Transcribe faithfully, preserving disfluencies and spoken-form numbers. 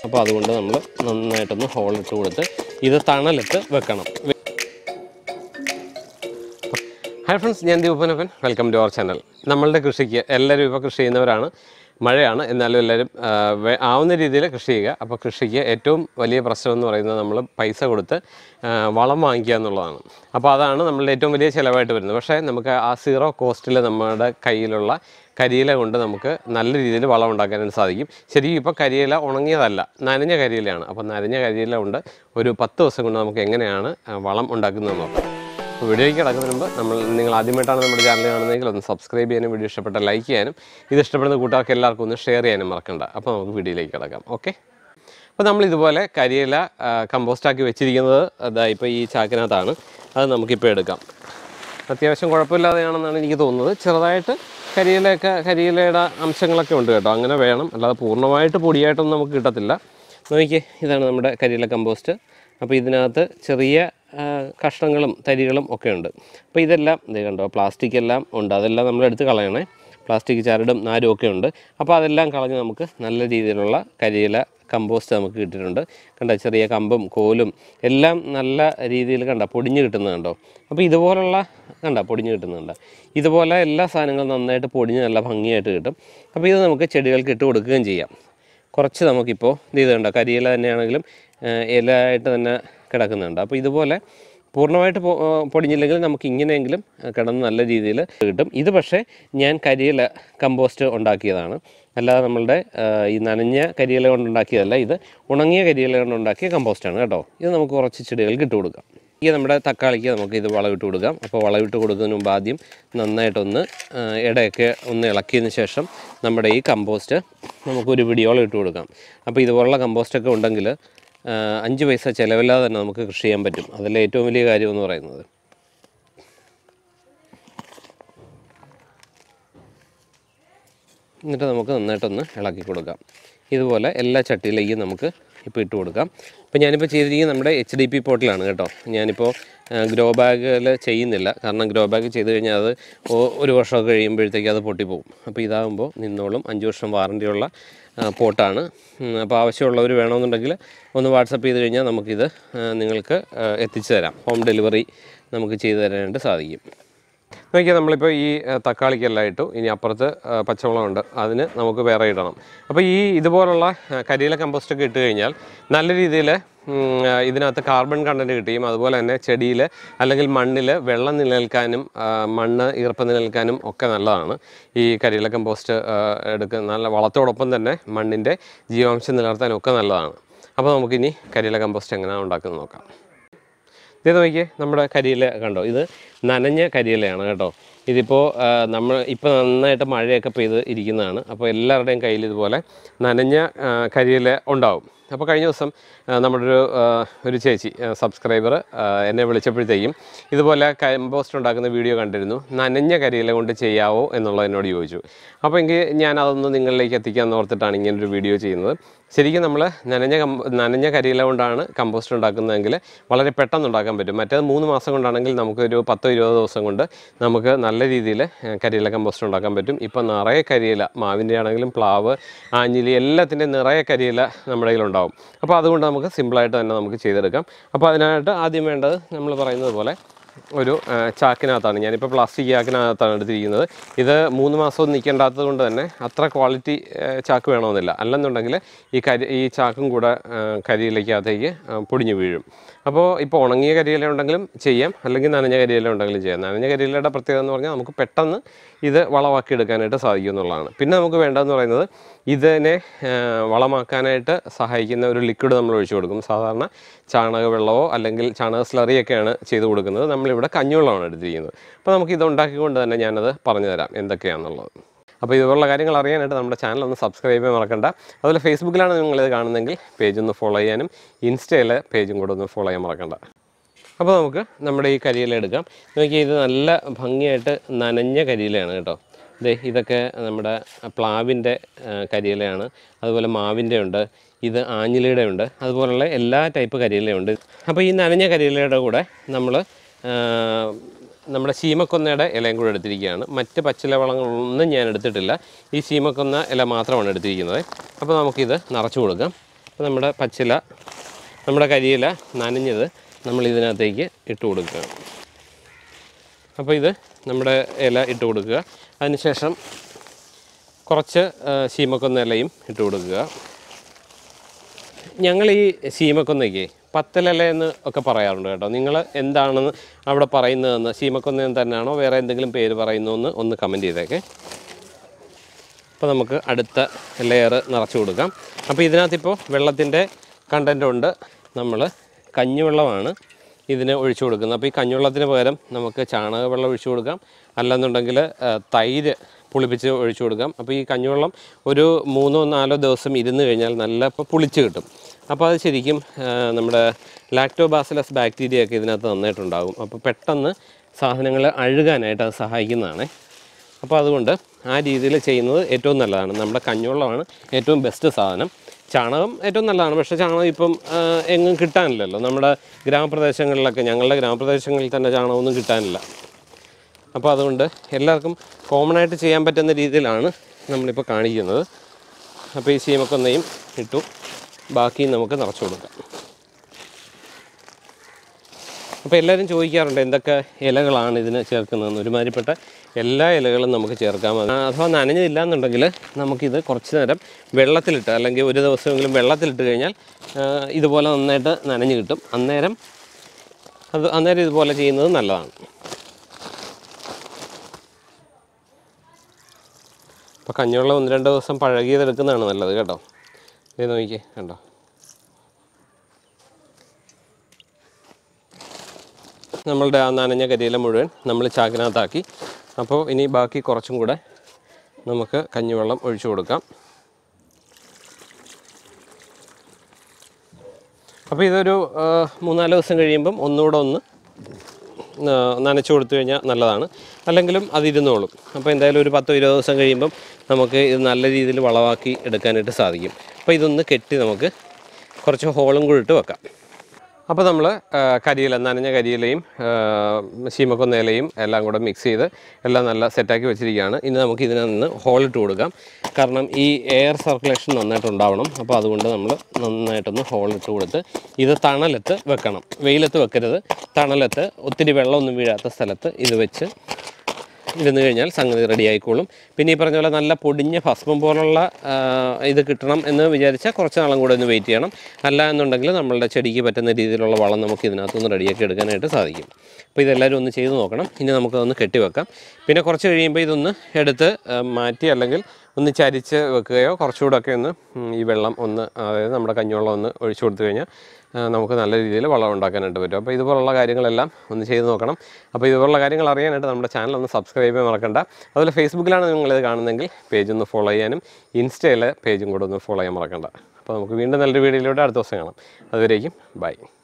അപ്പോൾ അതുകൊണ്ട് നമ്മൾ നന്നായിട്ടൊന്ന് ഹോളിട്ട് കൊടുത്ത് ഇത് തണലിട്ട് വെക്കണം. ഹായ് ഫ്രണ്ട്സ്, ഞാൻ Deepanappan. Welcome to our channel. നമ്മളുടെ കൃഷിക്ക് എല്ലാവരും ഇപ്പോൾ കൃഷി ചെയ്യുന്നവരാണ്. മഴയാണ്, എന്നാലും എല്ലാവരും ആവുന്ന രീതിയിൽ കൃഷി ചെയ്യുക. അപ്പോൾ കൃഷിക്ക് ഏറ്റവും വലിയ പ്രശ്നം എന്ന് പറയുന്നത് നമ്മൾ പൈസ കൊടുത്ത് വളം വാങ്ങിക്കുക എന്നുള്ളതാണ്. അപ്പോൾ അതാണ് നമ്മളുടെ ഏറ്റവും വലിയ ചിലവായിട്ട് വരുന്നത്. പക്ഷേ നമുക്ക് ആ സീറോ കോസ്റ്റിൽ നമ്മുടെ കയ്യിലുള്ള കരിയില കൊണ്ട് നമുക്ക് നല്ല രീതിയിൽ വളം ഉണ്ടാക്കാനായിട്ട് സാധിക്കും. ശരിക്കും ഇപ്പോൾ കരിയില ഉണങ്ങിയതല്ല, നനഞ്ഞ കരിയിലയാണ്. അപ്പോൾ നനഞ്ഞ കരിയില കൊണ്ട് ഒരു പത്ത് ദിവസം കൊണ്ട് നമുക്ക് എങ്ങനെയാണ് വളം ഉണ്ടാക്കുന്നതെന്ന് നോക്കാം. വീഡിയോയ്ക്ക് കിടക്കുന്നതിന് മുമ്പ് നമ്മൾ നിങ്ങൾ ആദ്യമായിട്ടാണ് നമ്മുടെ ചാനൽ കാണുന്നതെങ്കിൽ ഒന്ന് സബ്സ്ക്രൈബ് ചെയ്യാനും വീഡിയോ ഇഷ്ടപ്പെട്ട ലൈക്ക് ചെയ്യാനും ഇത് ഇഷ്ടപ്പെടുന്ന കൂട്ടുകാർക്ക് എല്ലാവർക്കും ഒന്ന് ഷെയർ ചെയ്യാനും മറക്കണ്ട. അപ്പോൾ നമുക്ക് വീഡിയോയിലേക്ക് കിടക്കാം. ഓക്കെ, അപ്പോൾ നമ്മൾ ഇതുപോലെ കരിയില കമ്പോസ്റ്റാക്കി വെച്ചിരിക്കുന്നത് അതാ ഇപ്പോൾ ഈ ചാക്കിനകത്താണ്. അത് നമുക്കിപ്പോൾ എടുക്കാം. അത്യാവശ്യം കുഴപ്പമില്ലാതെയാണെന്നാണ് എനിക്ക് തോന്നുന്നത്. ചെറുതായിട്ട് കരിയിലയൊക്കെ കരിയിലയുടെ അംശങ്ങളൊക്കെ ഉണ്ട് കേട്ടോ. അങ്ങനെ വേണം, അല്ലാതെ പൂർണ്ണമായിട്ട് പൊടിയായിട്ടൊന്നും നമുക്ക് കിട്ടത്തില്ല. നോക്കിയേ, ഇതാണ് നമ്മുടെ കരിയില കമ്പോസ്റ്റ്. അപ്പോൾ ഇതിനകത്ത് ചെറിയ കഷ്ണങ്ങളും തരികളും ഒക്കെ ഉണ്ട്. അപ്പോൾ ഇതെല്ലാം ഇത് കണ്ടോ, പ്ലാസ്റ്റിക് എല്ലാം ഉണ്ട്. അതെല്ലാം നമ്മളെടുത്ത് കളയണേ. പ്ലാസ്റ്റിക് ചരടും നാരും ഒക്കെ ഉണ്ട്. അപ്പോൾ അതെല്ലാം കളഞ്ഞ് നമുക്ക് നല്ല രീതിയിലുള്ള കരിയില കമ്പോസ്റ്റ് നമുക്ക് കിട്ടിയിട്ടുണ്ട്. കണ്ട, ചെറിയ കമ്പും കോലും എല്ലാം നല്ല രീതിയിൽ കണ്ട പൊടിഞ്ഞ് കിട്ടുന്നത് കണ്ടോ. അപ്പോൾ ഇതുപോലുള്ള കണ്ട പൊടിഞ്ഞ് കിട്ടുന്നുണ്ട്. ഇതുപോലെ എല്ലാ സാധനങ്ങളും നന്നായിട്ട് പൊടിഞ്ഞ് നല്ല ഭംഗിയായിട്ട് കിട്ടും. അപ്പോൾ ഇത് നമുക്ക് ചെടികൾക്ക് ഇട്ട് കൊടുക്കുകയും ചെയ്യാം. കുറച്ച് നമുക്കിപ്പോൾ ഇത് കണ്ടോ, കരിയില തന്നെയാണെങ്കിലും ഇലയായിട്ട് തന്നെ കിടക്കുന്നുണ്ട്. അപ്പോൾ ഇതുപോലെ പൂർണ്ണമായിട്ട് പൊടിഞ്ഞില്ലെങ്കിൽ നമുക്ക് ഇങ്ങനെയെങ്കിലും കിടന്ന് നല്ല രീതിയിൽ കിട്ടും. ഇത് പക്ഷേ ഞാൻ കരിയില കമ്പോസ്റ്റ് ഉണ്ടാക്കിയതാണ്, അല്ലാതെ നമ്മളുടെ ഈ നനഞ്ഞ കരിയില കൊണ്ടുണ്ടാക്കിയതല്ല. ഇത് ഉണങ്ങിയ കരിയില കൊണ്ടുണ്ടാക്കിയ കമ്പോസ്റ്റാണ് കേട്ടോ. ഇത് നമുക്ക് കുറച്ച് ചെടികൾക്ക് ഇട്ട് കൊടുക്കാം. ഈ നമ്മുടെ തക്കാളിക്ക് നമുക്ക് ഇത് വളമിട്ട് കൊടുക്കാം. അപ്പോൾ വളമിട്ട് കൊടുക്കുന്നതിന് മുമ്പ് ആദ്യം നന്നായിട്ടൊന്ന് ഇടയൊക്കെ ഒന്ന് ഇളക്കിയതിന് ശേഷം നമ്മുടെ ഈ കമ്പോസ്റ്റ് നമുക്കൊരു പിടിയോളം ഇട്ട് കൊടുക്കാം. അപ്പോൾ ഇതുപോലുള്ള കമ്പോസ്റ്റൊക്കെ ഉണ്ടെങ്കിൽ അഞ്ച് പൈസ ചിലവില്ലാതെ തന്നെ നമുക്ക് കൃഷി ചെയ്യാൻ പറ്റും. അതല്ലേ ഏറ്റവും വലിയ കാര്യമെന്ന് പറയുന്നത്. എന്നിട്ട് നമുക്ക് നന്നായിട്ടൊന്ന് ഇളക്കി കൊടുക്കാം. ഇതുപോലെ എല്ലാ ചട്ടിയിലേക്കും നമുക്ക് ഇപ്പോൾ ഇട്ട് കൊടുക്കാം. ഇപ്പോൾ ഞാനിപ്പോൾ ചെയ്തിരിക്കുന്നത് നമ്മുടെ എച്ച് ഡി പി പോട്ടിലാണ് കേട്ടോ. ഞാനിപ്പോൾ ഗ്രോ ബാഗിൽ ചെയ്യുന്നില്ല, കാരണം ഗ്രോ ബാഗ് ചെയ്ത് കഴിഞ്ഞാൽ അത് ഒരു വർഷമൊക്കെ കഴിയുമ്പോഴത്തേക്ക് അത് പൊട്ടിപ്പോകും. അപ്പോൾ ഇതാകുമ്പോൾ നിന്നോളും. അഞ്ച് വർഷം വാറൻറ്റിയുള്ള പോട്ടാണ്. അപ്പോൾ ആവശ്യമുള്ളവർ വേണമെന്നുണ്ടെങ്കിൽ ഒന്ന് വാട്സപ്പ് ചെയ്ത് കഴിഞ്ഞാൽ നമുക്കിത് നിങ്ങൾക്ക് എത്തിച്ചു തരാം. ഹോം ഡെലിവറി നമുക്ക് ചെയ്തു തരാനായിട്ട് സാധിക്കും. നോക്കിയാൽ നമ്മളിപ്പോൾ ഈ തക്കാളിക്കെല്ലാം ഇട്ടു. ഇനി അപ്പുറത്ത് പച്ചമുളകുണ്ട്, അതിന് നമുക്ക് വേറെ ഇടണം. അപ്പോൾ ഈ ഇതുപോലുള്ള കരിയില കമ്പോസ്റ്റൊക്കെ ഇട്ട് കഴിഞ്ഞാൽ നല്ല രീതിയിൽ ഇതിനകത്ത് കാർബൺ കണ്ടൻറ്റ് കിട്ടുകയും അതുപോലെ തന്നെ ചെടിയിൽ അല്ലെങ്കിൽ മണ്ണിൽ വെള്ളം നിലനിൽക്കാനും മണ്ണ് ഈർപ്പം നിലനിൽക്കാനും ഒക്കെ നല്ലതാണ് ഈ കരിയില കമ്പോസ്റ്റ് എടുക്കുന്ന. നല്ല വളത്തോടൊപ്പം തന്നെ മണ്ണിൻ്റെ ജീവാംശം നിലനിർത്താനും ഒക്കെ നല്ലതാണ്. അപ്പോൾ നമുക്കിനി കരിയില കമ്പോസ്റ്റ് എങ്ങനെയാണ് ഉണ്ടാക്കുന്നത് നോക്കാം. ഇത് നോക്കിയേ, നമ്മുടെ കരിയില കണ്ടോ, ഇത് നനഞ്ഞ കരിയിലയാണ് കേട്ടോ. ഇതിപ്പോൾ നമ്മൾ ഇപ്പോൾ നന്നായിട്ട് മഴയൊക്കെ പെയ്ത് ഇരിക്കുന്നതാണ്. അപ്പോൾ എല്ലാവരുടെയും കയ്യിൽ ഇതുപോലെ നനഞ്ഞ കരിയില ഉണ്ടാവും. അപ്പോൾ കഴിഞ്ഞ ദിവസം നമ്മുടെ ഒരു ഒരു ചേച്ചി സബ്സ്ക്രൈബർ എന്നെ വിളിച്ചപ്പോഴത്തേക്കും ഇതുപോലെ കമ്പോസ്റ്റ് ഉണ്ടാക്കുന്ന വീഡിയോ കണ്ടിരുന്നു. നനഞ്ഞ കരിയില കൊണ്ട് ചെയ്യാവോ എന്നുള്ളത് എന്നോട് ചോദിച്ചു. അപ്പോൾ എങ്കിൽ ഞാൻ അതൊന്ന് നിങ്ങളിലേക്ക് എത്തിക്കാമെന്ന് ഓർത്തിട്ടാണ് ഇങ്ങനൊരു വീഡിയോ ചെയ്യുന്നത്. ശരിക്കും നമ്മൾ നനഞ്ഞ കമ്പ നനഞ്ഞ കരിയില കൊണ്ടാണ് കമ്പോസ്റ്റ് ഉണ്ടാക്കുന്നതെങ്കിൽ വളരെ പെട്ടെന്ന് ഉണ്ടാക്കാൻ പറ്റും. മറ്റേത് മൂന്ന് മാസം കൊണ്ടാണെങ്കിൽ നമുക്കൊരു പത്തോ ഇരുപതോ ദിവസം കൊണ്ട് നമുക്ക് നല്ല രീതിയിൽ കരിയില കമ്പോസ്റ്റ് ഉണ്ടാക്കാൻ പറ്റും. ഇപ്പോൾ നിറയെ കരിയില, മാവിൻ്റെ ആണെങ്കിലും പ്ലാവ്, ആഞ്ഞിലി എല്ലാത്തിൻ്റെയും നിറയെ കരിയില നമ്മുടെ കയ്യിലുണ്ടാവും. അപ്പോൾ അതുകൊണ്ട് നമുക്ക് സിമ്പിളായിട്ട് തന്നെ നമുക്ക് ചെയ്തെടുക്കാം. അപ്പോൾ അതിനായിട്ട് ആദ്യം വേണ്ടത് നമ്മൾ പറയുന്നത് പോലെ ഒരു ചാക്കിനകത്താണ്, ഞാനിപ്പോൾ പ്ലാസ്റ്റിക് ചാക്കിനകത്താണ് എടുത്തിരിക്കുന്നത്. ഇത് മൂന്ന് മാസവും നിൽക്കേണ്ടാത്തത് കൊണ്ട് തന്നെ അത്ര ക്വാളിറ്റി ചാക്ക് വേണമെന്നില്ല. അല്ലെന്നുണ്ടെങ്കിൽ ഈ കരി ഈ ചാക്കും കൂടെ കരിയിലേക്കകത്തേക്ക് പൊടിഞ്ഞു വീഴും. അപ്പോൾ ഇപ്പോൾ ഉണങ്ങിയ കരിയില ഉണ്ടെങ്കിലും ചെയ്യാം, അല്ലെങ്കിൽ നനഞ്ഞ കരിയില ഉണ്ടെങ്കിലും ചെയ്യാം. നനഞ്ഞ കരിയിലയുടെ പ്രത്യേകത എന്ന് പറഞ്ഞാൽ നമുക്ക് പെട്ടെന്ന് ഇത് വളമാക്കി എടുക്കാനായിട്ട് സാധിക്കും എന്നുള്ളതാണ്. പിന്നെ നമുക്ക് വേണ്ടതെന്ന് പറയുന്നത് ഇതിനെ വളമാക്കാനായിട്ട് സഹായിക്കുന്ന ഒരു ലിക്വിഡ് നമ്മൾ ഒഴിച്ചു കൊടുക്കും. സാധാരണ ചാണക വെള്ളമോ അല്ലെങ്കിൽ ചാണക സ്ലറിയൊക്കെയാണ് ചെയ്ത് കൊടുക്കുന്നത്. നമ്മളിവിടെ കഞ്ഞിവെള്ളമാണ് എടുത്തിരിക്കുന്നത്. അപ്പോൾ നമുക്ക് ഇത് ഉണ്ടാക്കിക്കൊണ്ട് തന്നെ ഞാനത് പറഞ്ഞു തരാം എന്തൊക്കെയാണെന്നുള്ളത്. അപ്പോൾ ഇതുപോലുള്ള കാര്യങ്ങൾ അറിയാനായിട്ട് നമ്മുടെ ചാനൽ ഒന്ന് സബ്സ്ക്രൈബ് ചെയ്യാൻ മറക്കണ്ട. അതുപോലെ ഫേസ്ബുക്കിലാണ് നിങ്ങളിത് കാണുന്നതെങ്കിൽ പേജ് ഒന്ന് ഫോളോ ചെയ്യാനും ഇൻസ്റ്റയിലെ പേജും കൂടെ ഒന്ന് ഫോളോ ചെയ്യാൻ മറക്കണ്ട. അപ്പോൾ നമുക്ക് നമ്മുടെ ഈ കരിയില എടുക്കാം. നോക്കിയാൽ ഇത് നല്ല ഭംഗിയായിട്ട് നനഞ്ഞ കരിയിലയാണ് കേട്ടോ. ഇതേ ഇതൊക്കെ നമ്മുടെ പ്ലാവിൻ്റെ കരിയിലയാണ്, അതുപോലെ മാവിൻ്റെ ഉണ്ട്, ഇത് ആഞ്ഞിലിയുടെ ഉണ്ട്, അതുപോലുള്ള എല്ലാ ടൈപ്പ് കരിയിലയുണ്ട്. അപ്പോൾ ഈ നനഞ്ഞ കരിയിലയുടെ കൂടെ നമ്മൾ നമ്മുടെ ശീമക്കൊന്നയുടെ ഇലയും കൂടെ എടുത്തിരിക്കുകയാണ്. മറ്റ് പച്ചില വളങ്ങളൊന്നും ഞാൻ എടുത്തിട്ടില്ല. ഈ ശീമക്കൊന്ന ഇല മാത്രമാണ് എടുത്തിരിക്കുന്നത്. അപ്പോൾ നമുക്കിത് നിറച്ച് കൊടുക്കാം. അപ്പോൾ നമ്മുടെ പച്ചില നമ്മുടെ കരിയില നനഞ്ഞത് നമ്മൾ ഇതിനകത്തേക്ക് ഇട്ട് കൊടുക്കുക. അപ്പോൾ ഇത് നമ്മുടെ ഇല ഇട്ട് കൊടുക്കുക. അതിനുശേഷം കുറച്ച് ശീമക്കൊന്ന ഇലയും ഇട്ട് കൊടുക്കുക. ഞങ്ങൾ ഈ ശീമക്കൊന്നയ്ക്ക് പത്തലില എന്ന് ഒക്കെ പറയാറുണ്ട് കേട്ടോ. നിങ്ങൾ എന്താണെന്ന് അവിടെ പറയുന്നതെന്ന്, ശീമക്കൊന്ന തന്നെയാണോ വേറെ എന്തെങ്കിലും പേര് പറയുന്നതെന്ന് ഒന്ന് കമൻറ്റ് ചെയ്തേക്കെ. അപ്പോൾ നമുക്ക് അടുത്ത ലെയർ നിറച്ച് കൊടുക്കാം. അപ്പോൾ ഇതിനകത്തിപ്പോൾ വെള്ളത്തിൻ്റെ കണ്ടൻ്റ് ഉണ്ട്. നമ്മൾ കഞ്ഞിവെള്ളമാണ് ഇതിന് ഒഴിച്ചു കൊടുക്കുന്നത്. അപ്പോൾ ഈ കഞ്ഞിവെള്ളത്തിന് പകരം നമുക്ക് ചാണകവെള്ളം ഒഴിച്ചു കൊടുക്കാം, അല്ലെന്നുണ്ടെങ്കിൽ തൈര് പുളിപ്പിച്ച് ഒഴിച്ചു കൊടുക്കാം. അപ്പോൾ ഈ കഞ്ഞിവെള്ളം ഒരു മൂന്നോ നാലോ ദിവസം ഇരുന്ന് കഴിഞ്ഞാൽ നല്ല ഇപ്പോൾ പുളിച്ച് കിട്ടും. അപ്പോൾ അത് ശരിക്കും നമ്മുടെ ലാക്ടോബാസിലസ് ബാക്ടീരിയ ഒക്കെ ഇതിനകത്ത് നന്നായിട്ടുണ്ടാകും. അപ്പോൾ പെട്ടെന്ന് സാധനങ്ങൾ അഴുകാനായിട്ട് അത് സഹായിക്കുന്നതാണ്. അപ്പോൾ അതുകൊണ്ട് ആ രീതിയിൽ ചെയ്യുന്നത് ഏറ്റവും നല്ലതാണ്. നമ്മുടെ കഞ്ഞിവെള്ളമാണ് ഏറ്റവും ബെസ്റ്റ് സാധനം. ചാണകം ഏറ്റവും നല്ലതാണ്, പക്ഷേ ചാണകം ഇപ്പം എങ്ങും കിട്ടാനില്ലല്ലോ. നമ്മുടെ ഗ്രാമപ്രദേശങ്ങളിലൊക്കെ, ഞങ്ങളുടെ ഗ്രാമപ്രദേശങ്ങളിൽ തന്നെ ചാണകമൊന്നും കിട്ടാനില്ല. അപ്പോൾ അതുകൊണ്ട് എല്ലാവർക്കും കോമണായിട്ട് ചെയ്യാൻ പറ്റുന്ന രീതിയിലാണ് നമ്മളിപ്പോൾ കാണിക്കുന്നത്. അപ്പോൾ ഈ ശീമക്കൊന്നയും ഇട്ടു, ബാക്കി നമുക്ക് നിറച്ചു കൊടുക്കാം. അപ്പോൾ എല്ലാവരും ചോദിക്കാറുണ്ട് എന്തൊക്കെ ഇലകളാണ് ഇതിന് ചേർക്കുന്നതെന്ന്. ഒരുമാതിരിപ്പെട്ട എല്ലാ ഇലകളും നമുക്ക് ചേർക്കാം. അഥവാ നനഞ്ഞില്ല എന്നുണ്ടെങ്കിൽ നമുക്കിത് കുറച്ച് നേരം വെള്ളത്തിലിട്ട്, അല്ലെങ്കിൽ ഒരു ദിവസമെങ്കിലും വെള്ളത്തിലിട്ട് കഴിഞ്ഞാൽ ഇതുപോലെ നന്നായിട്ട് നനഞ്ഞ് കിട്ടും. അന്നേരം അത് അന്നേരം ഇതുപോലെ ചെയ്യുന്നത് നല്ലതാണ്. അപ്പോൾ കഞ്ഞിവെള്ളം ഒന്ന് രണ്ട് ദിവസം പഴകിയതെടുക്കുന്നതാണ് നല്ലത് കേട്ടോ. ഇത് നോക്കിക്കേ, കണ്ടോ. നമ്മളുടെ ആ നനഞ്ഞ കരിയില മുഴുവൻ നമ്മൾ ചാക്കിനകത്താക്കി. അപ്പോൾ ഇനി ബാക്കി കുറച്ചും കൂടെ നമുക്ക് കഞ്ഞിവെള്ളം ഒഴിച്ചു കൊടുക്കാം. അപ്പോൾ ഇതൊരു മൂന്നാല് ദിവസം കഴിയുമ്പം ഒന്നുകൂടെ ഒന്ന് നനച്ചു കൊടുത്തു കഴിഞ്ഞാൽ നല്ലതാണ്. അല്ലെങ്കിലും അതിരുന്നോളും. അപ്പോൾ എന്തായാലും ഒരു പത്തോ ഇരുപത് ദിവസം കഴിയുമ്പം നമുക്ക് ഇത് നല്ല രീതിയിൽ വളമാക്കി എടുക്കാനായിട്ട് സാധിക്കും. അപ്പോൾ ഇതൊന്ന് കെട്ടി നമുക്ക് കുറച്ച് ഹോളും കൂടി ഇട്ട് വെക്കാം. അപ്പോൾ നമ്മൾ കരിയില, നനഞ്ഞ കരിയിലയും ശീമക്കൊന്ന ഇലയും എല്ലാം കൂടെ മിക്സ് ചെയ്ത് എല്ലാം നല്ല സെറ്റാക്കി വെച്ചിരിക്കുകയാണ്. ഇനി നമുക്ക് ഇതിൽ നിന്ന് ഹോളിട്ട് കൊടുക്കാം. കാരണം ഈ എയർ സർക്കുലേഷൻ നന്നായിട്ട് ഉണ്ടാവണം. അപ്പോൾ അതുകൊണ്ട് നമ്മൾ നന്നായിട്ടൊന്ന് ഹോളിട്ട് കൊടുത്ത് ഇത് തണലത്ത് വെക്കണം. വെയിലത്ത് വെക്കരുത്, തണലത്ത് ഒത്തിരി വെള്ളമൊന്നും വീഴാത്ത സ്ഥലത്ത് ഇത് വെച്ച് ഇരുന്ന് കഴിഞ്ഞാൽ സംഗതി റെഡി ആയിക്കോളും. പിന്നെ ഈ പറഞ്ഞ പോലെ നല്ല പൊടിഞ്ഞ ഭസ്മം പോലുള്ള ഇത് കിട്ടണം എന്ന് വിചാരിച്ചാൽ കുറച്ച് നാളും കൂടെ ഒന്ന് വെയിറ്റ് ചെയ്യണം. അല്ല എന്നുണ്ടെങ്കിൽ നമ്മളുടെ ചെടിക്ക് പറ്റുന്ന രീതിയിലുള്ള വളം നമുക്ക് ഇതിനകത്തുനിന്ന് റെഡിയാക്കി എടുക്കാനായിട്ട് സാധിക്കും. അപ്പോൾ ഇതെല്ലാവരും ഒന്ന് ചെയ്ത് നോക്കണം. ഇനി നമുക്കതൊന്ന് കെട്ടിവെക്കാം. പിന്നെ കുറച്ച് കഴിയുമ്പോൾ ഇതൊന്ന് എടുത്ത് മാറ്റി അല്ലെങ്കിൽ ഒന്ന് ചരിച്ച് വെക്കുകയോ കുറച്ചുകൂടെ ഒക്കെ ഒന്ന് ഈ വെള്ളം ഒന്ന്, അതായത് നമ്മുടെ കഞ്ഞിവെള്ളം ഒന്ന് ഒഴിച്ചു കൊടുത്തു കഴിഞ്ഞാൽ നമുക്ക് നല്ല രീതിയിൽ വളം ഉണ്ടാക്കാനായിട്ട് പറ്റും. അപ്പോൾ ഇതുപോലുള്ള കാര്യങ്ങളെല്ലാം ഒന്ന് ചെയ്ത് നോക്കണം. അപ്പോൾ ഇതുപോലുള്ള കാര്യങ്ങൾ അറിയാനായിട്ട് നമ്മുടെ ചാനൽ ഒന്ന് സബ്സ്ക്രൈബ് ചെയ്യാൻ മറക്കണ്ട. അതുപോലെ ഫേസ്ബുക്കിലാണ് നിങ്ങളിത് കാണുന്നതെങ്കിൽ പേജ് ഒന്ന് ഫോളോ ചെയ്യാനും ഇൻസ്റ്റയിലെ പേജും കൂടെ ഒന്ന് ഫോളോ ചെയ്യാൻ മറക്കണ്ട. അപ്പോൾ നമുക്ക് വീണ്ടും നല്ലൊരു വീഡിയോയിലൂടെ അടുത്ത ദിവസം കാണാം. അതുവരേക്കും ബൈ.